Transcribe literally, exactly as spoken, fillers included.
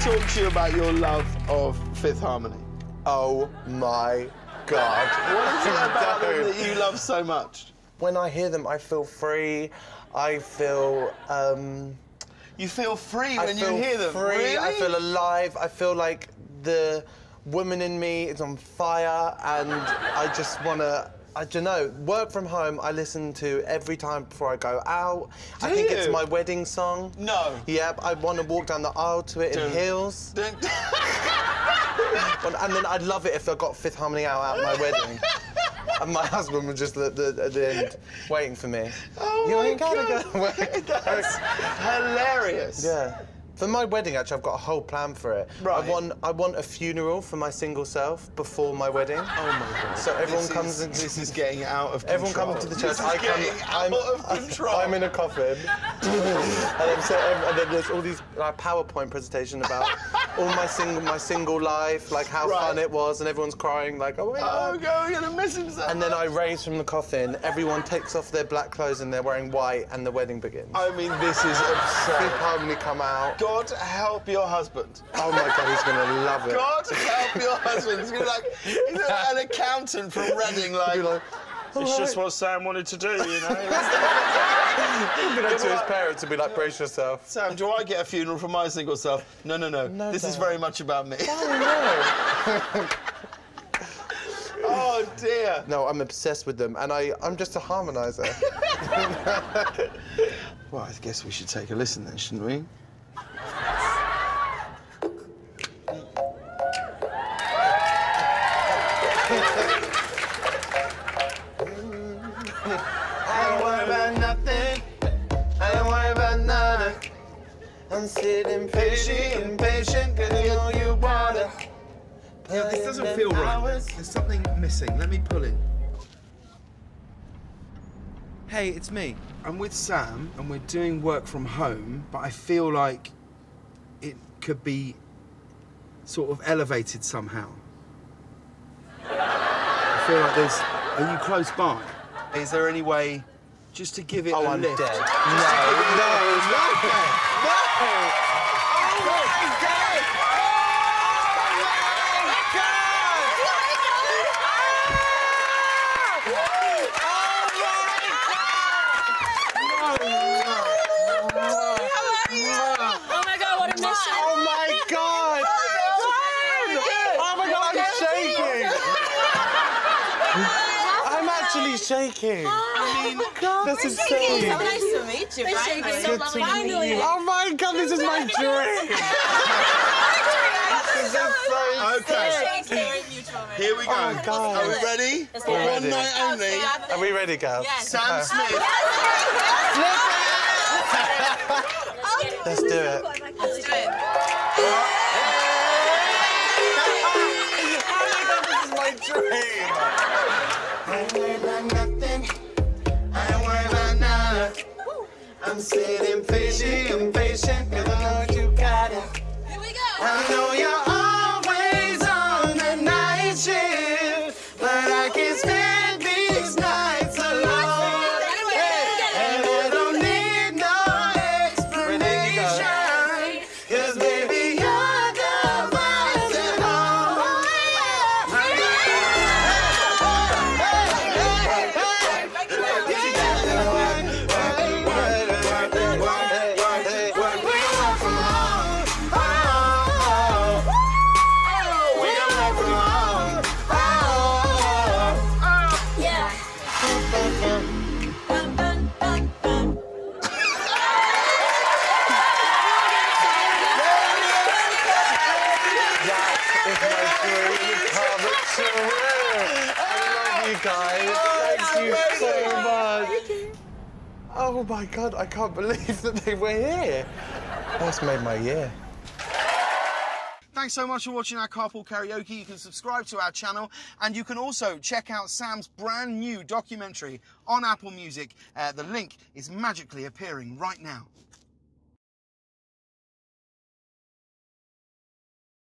talk to you about your love of Fifth Harmony. Oh my God. What is it about them that you love so much? When I hear them, I feel free. I feel, um... You feel free when I feel you hear them? free. Really? I feel alive. I feel like the woman in me is on fire, and I just want to... I don't know, work from home, I listen to every time before I go out. Do I think you? it's my wedding song. No. Yep, I want to walk down the aisle to it Don't. in heels. Don't. And then I'd love it if I got Fifth Harmony out at my wedding. And my husband was just at the, at the end waiting for me. Oh you my ain't gotta God. go away. That's hilarious. Yeah. For my wedding, actually, I've got a whole plan for it. Right. I want, I want a funeral for my single self before my wedding. Oh my God. So everyone this comes is, in. This is getting out of control. Everyone comes to the church. This is I come. getting I'm, out of control. I'm in a coffin, and, then so, and then there's all these like, PowerPoint presentation about all my single, my single life, like how Right. fun it was, and everyone's crying like, oh my God. Oh God, we're gonna miss him so And then much. I raise from the coffin. Everyone takes off their black clothes and they're wearing white, and the wedding begins. I mean, this is Fifth absurd. Harmony come out. God help your husband. Oh my God, he's gonna love it. God help your husband. He's gonna be like, he's an accountant from Reading, like. He'll be like, It's "All just right." what Sam wanted to do, you know? He'll be like to his parents and be like, brace yourself. Sam, do I get a funeral for my single self? No, no, no. No, this is Dad. very much about me. Oh no. Oh dear. No, I'm obsessed with them, and I, I'm just a harmonizer. Well, I guess we should take a listen then, shouldn't we? I don't worry about nothing. I don't worry about nada. I'm sitting patient, impatient, cause you know you wanna. Yeah, this doesn't feel right. There's something missing. Let me pull in. Hey, it's me. I'm with Sam, and we're doing work from home, but I feel like it could be sort of elevated somehow. I feel like there's... Are you close by? Is there any way just to give it Oh, a I'm lift? dead. Just No, to give it a no, lift? no, no! Oh my God! Oh my God, what a mission! Oh my God! Oh my God, I'm shaking! I'm actually shaking. I mean, This is insane. So nice to meet you, finally. Good to Finally. meet you. Oh my God, this is my dream! This is so okay. Shaking. Here we go. Oh, God. Are we ready? Let's For go. one Ready. night only. Are we ready, girls? Yes. Sam Smith. Let's do it. Let's do it. This is my dream. I don't worry about nothing. I don't worry about nada. I'm sitting patient, impatient, cause I know you got it. Here we go. I know you're always on the night shift, but I can't spend these nights alone. And I don't need no explanation, cause baby, you're the vibes at home. Yeah. Bum, bum, bum, bum. It's my dream come true. I love you guys. Thank you so much. Oh my God, I can't believe that they were here. That's made my year. Thanks so much for watching our Carpool Karaoke. You can subscribe to our channel, and you can also check out Sam's brand new documentary on Apple Music. Uh, the link is magically appearing right now.